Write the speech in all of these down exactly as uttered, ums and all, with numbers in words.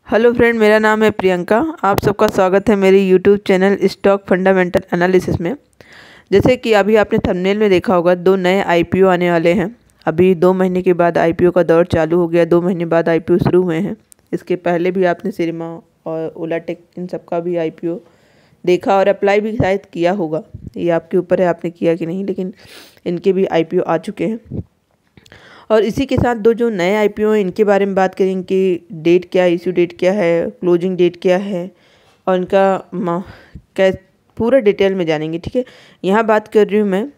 Hello friend, मेरा नाम है प्रियंका। आप सबका स्वागत है मेरे YouTube channel stock fundamental analysis में। जैसे कि अभी आपने थंबनेल में देखा होगा, दो नए आईपीओ आने वाले हैं। अभी दो महीने के बाद आईपीओ का दौर चालू हो गया, दो महीने बाद आईपीओ शुरू हुए हैं। इसके पहले भी आपने सिनेमा और ओलाटेक इन सब का भी आईपीओ देखा और अप्लाई भी शायद किया होगा। ये आपके ऊपर है, आपने किया कि नहीं, लेकिन इनके भी आईपीओ आ चुके हैं। और इसी के साथ दो जो नए आईपीओ हैं इनके बारे में बात करें। इनकी डेट क्या है, इशू डेट क्या है, क्लोजिंग डेट क्या है और इनका कै पूरा डिटेल में जानेंगे। ठीक है, यहाँ बात कर रही हूँ मैं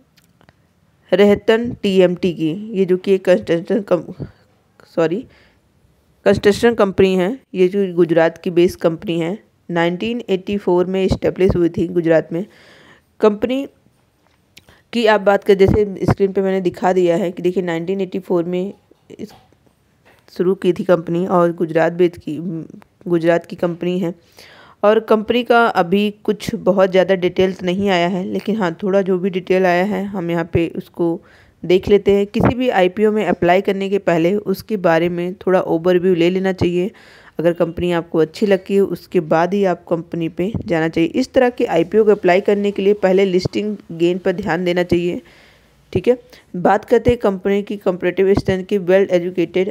रहतन टीएमटी की। ये जो कि एक construction com sorry construction company है। ये जो गुजरात की बेस कंपनी है, नाइनटीन एटी फोर में इस्टेब्लिश हुई थी गुजरात में। कंपनी की आप बात कर, जैसे स्क्रीन पे मैंने दिखा दिया है कि देखिए नाइनटीन एटी फोर में शुरू की थी कंपनी और गुजरात बेस की गुजरात की कंपनी है। और कंपनी का अभी कुछ बहुत ज़्यादा डिटेल्स नहीं आया है, लेकिन हाँ थोड़ा जो भी डिटेल आया है हम यहाँ पे उसको देख लेते हैं। किसी भी आईपीओ में अप्लाई करने के पहले उसके बारे में थोड़ा ओवरव्यू ले लेना चाहिए। अगर कंपनी आपको अच्छी लगती है उसके बाद ही आप कंपनी पे जाना चाहिए। इस तरह के आईपीओ को अप्लाई करने के लिए पहले लिस्टिंग गेन पर ध्यान देना चाहिए। ठीक है, बात करते हैं कंपनी की कंपैरेटिव स्ट्रेंथ की। Well educated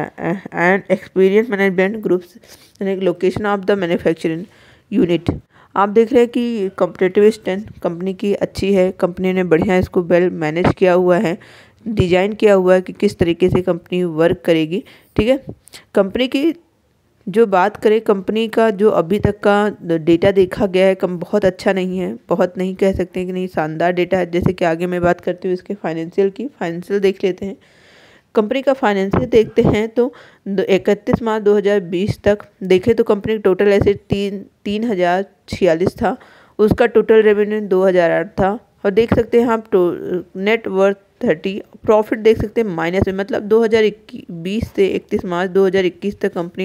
and experience management groups and location of the manufacturing unit. आप देख रहे हैं कि कंपैरेटिव स्ट्रेंथ कंपनी की अच्छी है। कंपनी ने बढ़िया इसको वेल मैनेज किया हुआ है, डिजाइन किया हुआ है कि किस तरीके से कंपनी वर्क करेगी। ठीक है, कंपनी की जो बात करें, कंपनी का जो अभी तक का डेटा देखा गया है कम बहुत अच्छा नहीं है। बहुत नहीं कह सकते कि नहीं, शानदार डेटा है। जैसे कि आगे मैं बात करती हूँ इसके फाइनेंशियल की। फाइनेंशियल देख लेते हैं। कंपनी का फाइनेंशियल देखते हैं तो इकतीस मार्च दो हज़ार बीस तक देखें तो कंपनी का टोटल एसेट तीन तीन हज़ार छियालीस था। उसका टोटल रेवेन्यू दो हज़ार आठ था। और देख सकते हैं आप नेट वर्थ थर्टी, प्रॉफिट देख सकते हैं माइनस में। मतलब दो हज़ार बीस से इकतीस मार्च दो हज़ार इक्कीस तक कंपनी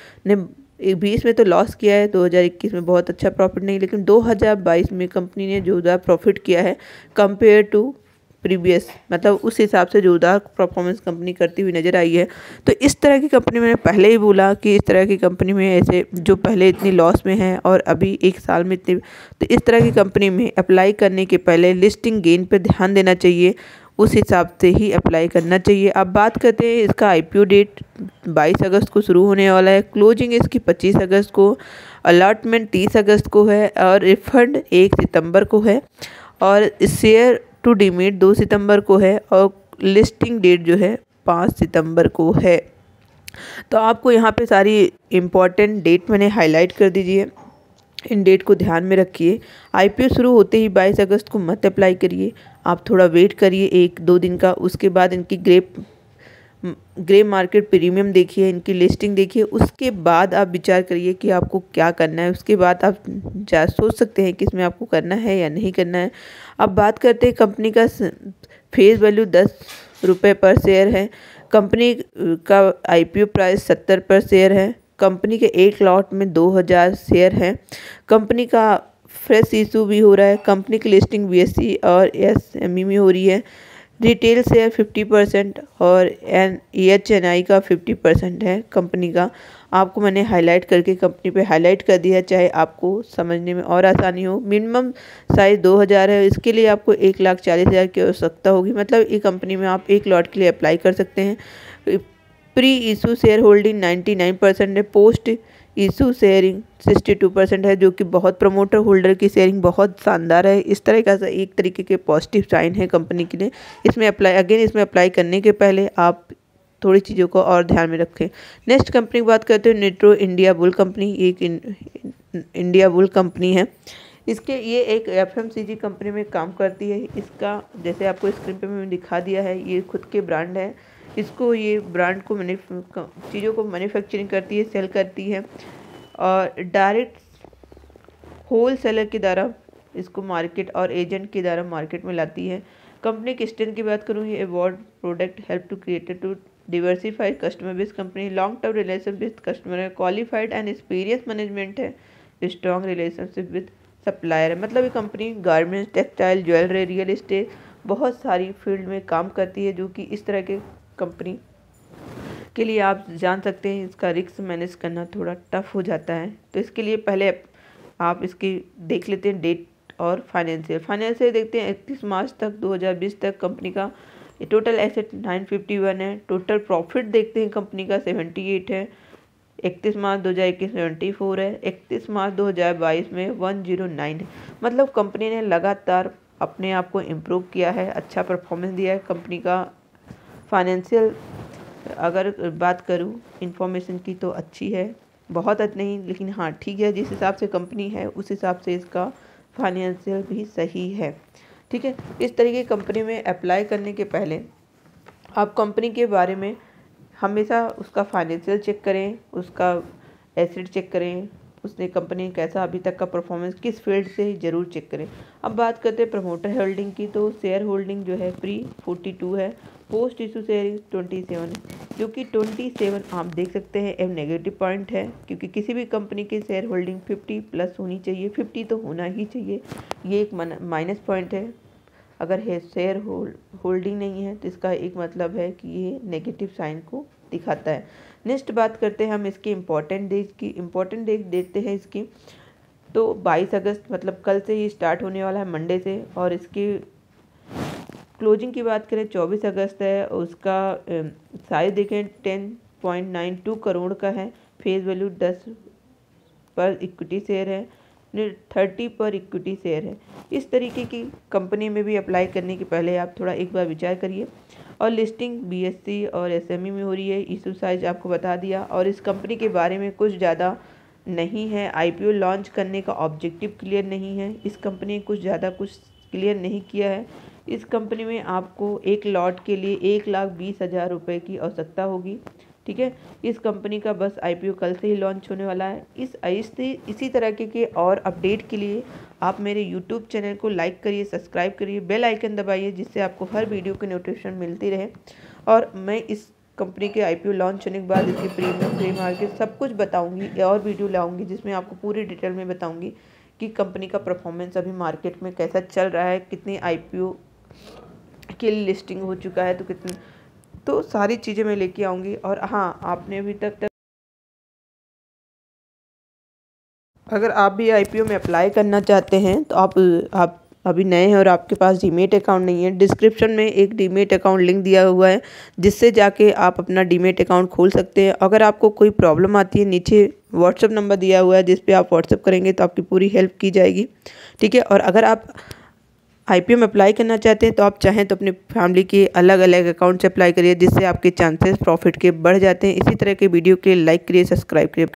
ने बीस में तो लॉस किया है, दो हज़ार इक्कीस में बहुत अच्छा प्रॉफिट नहीं, लेकिन दो हज़ार बाईस में कंपनी ने जोरदार प्रॉफिट किया है कंपेयर टू प्रीवियस। मतलब उस हिसाब से जोरदार परफॉर्मेंस कंपनी करती हुई नज़र आई है। तो इस तरह की कंपनी मैंने पहले ही बोला कि इस तरह की कंपनी में ऐसे जो पहले इतनी लॉस में है और अभी एक साल में इतनी, तो इस तरह की कंपनी में अप्लाई करने के पहले लिस्टिंग गेन पर ध्यान देना चाहिए, उस हिसाब से ही अप्लाई करना चाहिए। अब बात करते हैं इसका आईपीओ डेट बाईस अगस्त को शुरू होने वाला है। क्लोजिंग इसकी पच्चीस अगस्त को, अलॉटमेंट तीस अगस्त को है और रिफंड एक सितंबर को है और शेयर टू डिमिट दो सितंबर को है और लिस्टिंग डेट जो है पाँच सितंबर को है। तो आपको यहाँ पे सारी इम्पॉर्टेंट डेट मैंने हाईलाइट कर दीजिए, इन डेट को ध्यान में रखिए। आईपीओ शुरू होते ही बाईस अगस्त को मत अप्लाई करिए, आप थोड़ा वेट करिए एक दो दिन का। उसके बाद इनकी ग्रे ग्रे मार्केट प्रीमियम देखिए, इनकी लिस्टिंग देखिए, उसके बाद आप विचार करिए कि आपको क्या करना है। उसके बाद आप जा सोच सकते हैं कि इसमें आपको करना है या नहीं करना है। अब बात करते हैं कंपनी का फेस वैल्यू दस रुपये पर शेयर है। कंपनी का आईपीओ प्राइस सत्तर पर शेयर है। कंपनी के एक लॉट में दो हज़ार शेयर हैं। कंपनी का फ्रेश इशू भी हो रहा है। कंपनी की लिस्टिंग बीएसई और एसएमई में हो रही है। रिटेल शेयर पचास परसेंट और एन ईएचएनआई का पचास परसेंट है कंपनी का। आपको मैंने हाईलाइट करके कंपनी पे हाईलाइट कर दिया है, चाहे आपको समझने में और आसानी हो। मिनिमम साइज दो हज़ार है, इसके लिए आपको एक लाख चालीस हज़ार की आवश्यकता होगी। मतलब ये कंपनी में आप एक लॉट के लिए अप्लाई कर सकते हैं। प्री इशू शेयर होल्डिंग निन्यानवे परसेंट है, पोस्ट इशू शेयरिंग बासठ परसेंट है, जो कि बहुत प्रमोटर होल्डर की शेयरिंग बहुत शानदार है। इस तरह का एक तरीके के पॉजिटिव साइन है कंपनी के लिए। इसमें अप्लाई अगेन इसमें अप्लाई करने के पहले आप थोड़ी चीज़ों को और ध्यान में रखें। नेक्स्ट कंपनी की बात करते हैं, नेट्रो इंडिया बुल कंपनी। एक इन, इंडिया बुल कंपनी है। इसके ये एक एफएमसीजी कंपनी में काम करती है। इसका जैसे आपको स्क्रीन पे मैंने दिखा दिया है, ये खुद के ब्रांड है। इसको ये ब्रांड को मैन्यु चीज़ों को मैन्युफैक्चरिंग करती है, सेल करती है और डायरेक्ट होल सेलर के द्वारा इसको मार्केट और एजेंट के द्वारा मार्केट में लाती है। कंपनी की स्ट्रेंथ की बात करूँ, ये award product help to created to diversified customer base company, long term relation with customer है, क्वालिफाइड एंड एक्सपीरियंस मैनेजमेंट है, स्ट्रॉन्ग रिलेशनशिप विद सप्लायर है। मतलब ये company garments, textile, jewellery, real estate बहुत सारी फील्ड में काम करती है, जो कि इस तरह के कंपनी के लिए आप जान सकते हैं इसका रिस्क मैनेज करना थोड़ा टफ हो जाता है। तो इसके लिए पहले आप इसकी देख लेते हैं डेट और फाइनेंशियल फाइनेंशियल देखते हैं इकतीस मार्च तक दो हज़ार बीस तक कंपनी का टोटल एसेट नौ सौ इक्यावन है। टोटल प्रॉफिट देखते हैं कंपनी का अठहत्तर है। इकतीस मार्च दो हज़ार इक्कीस में चौबीस है। इकतीस मार्च दो हज़ार बाईस में एक सौ नौ है। मतलब कंपनी ने लगातार अपने आप को इम्प्रूव किया है, अच्छा परफॉर्मेंस दिया है। कंपनी का फाइनेंशियल अगर बात करूं इंफॉर्मेशन की तो अच्छी है, बहुत अच्छी नहीं लेकिन हाँ ठीक है, जिस हिसाब से कंपनी है उस हिसाब से इसका फाइनेंशियल भी सही है। ठीक है, इस तरीके की कंपनी में अप्लाई करने के पहले आप कंपनी के बारे में हमेशा उसका फाइनेंशियल चेक करें, उसका एसेट चेक करें, उसने कंपनी कैसा अभी तक का परफॉर्मेंस किस फील्ड से ज़रूर चेक करें। अब बात करते हैं प्रमोटर होल्डिंग की, तो शेयर होल्डिंग जो है प्री बयालीस है, पोस्ट इशू शेयरिंग सत्ताईस है, जो कि सत्ताईस आप देख सकते हैं एक नेगेटिव पॉइंट है, क्योंकि किसी भी कंपनी की शेयर होल्डिंग पचास प्लस होनी चाहिए, पचास तो होना ही चाहिए, ये एक माइनस पॉइंट है। अगर है शेयर होल्ड होल्डिंग नहीं है तो इसका एक मतलब है कि ये नेगेटिव साइन को दिखाता है। नेक्स्ट बात करते हैं हम इसकी इम्पोर्टेंट डेज की। इम्पोर्टेंट डेज देते हैं इसकी, तो बाईस अगस्त मतलब कल से ही स्टार्ट होने वाला है, मंडे से, और इसकी क्लोजिंग की बात करें चौबीस अगस्त है। उसका साइज देखें ten point nine two crore का है। फेस वैल्यू दस पर इक्विटी शेयर है, थर्टी पर इक्विटी शेयर है। इस तरीके की कंपनी में भी अप्लाई करने के पहले आप थोड़ा एक बार विचार करिए। और लिस्टिंग बीएससी और एसएमई में हो रही है। इशू साइज आपको बता दिया, और इस कंपनी के बारे में कुछ ज़्यादा नहीं है। आईपीओ लॉन्च करने का ऑब्जेक्टिव क्लियर नहीं है, इस कंपनी ने कुछ ज़्यादा कुछ क्लियर नहीं किया है। इस कंपनी में आपको एक लॉट के लिए एक लाख बीस हज़ार रुपये की आवश्यकता होगी। ठीक है, इस कंपनी का बस आईपीओ कल से ही लॉन्च होने वाला है। इस इसी इसी तरह के, के और अपडेट के लिए आप मेरे यूट्यूब चैनल को लाइक करिए, सब्सक्राइब करिए, बेल आइकन दबाइए, जिससे आपको हर वीडियो की नोटिफिकेशन मिलती रहे। और मैं इस कंपनी के आईपीओ लॉन्च होने के बाद इसकी प्रीमियम प्री मार्केट सब कुछ बताऊंगी, और वीडियो लाऊंगी जिसमें आपको पूरी डिटेल में बताऊंगी कि कंपनी का परफॉर्मेंस अभी मार्केट में कैसा चल रहा है, कितनी आईपीओ की लिस्टिंग हो चुका है, तो कितनी, तो सारी चीज़ें मैं लेके आऊँगी। और हाँ, आपने अभी तक तक अगर आप भी आईपीओ में अप्लाई करना चाहते हैं तो आप आप अभी नए हैं और आपके पास डीमेट अकाउंट नहीं है, डिस्क्रिप्शन में एक डीमेट अकाउंट लिंक दिया हुआ है, जिससे जाके आप अपना डीमेट अकाउंट खोल सकते हैं। अगर आपको कोई प्रॉब्लम आती है, नीचे व्हाट्सअप नंबर दिया हुआ है, जिस पे आप व्हाट्सअप करेंगे तो आपकी पूरी हेल्प की जाएगी। ठीक है, और अगर आप आईपीओ में अप्लाई करना चाहते हैं तो आप चाहें तो अपने फैमिली के अलग अलग अकाउंट से अप्लाई करिए, जिससे आपके चांसेस प्रॉफिट के बढ़ जाते हैं। इसी तरह के वीडियो के लिए लाइक करिए, सब्सक्राइब करिए।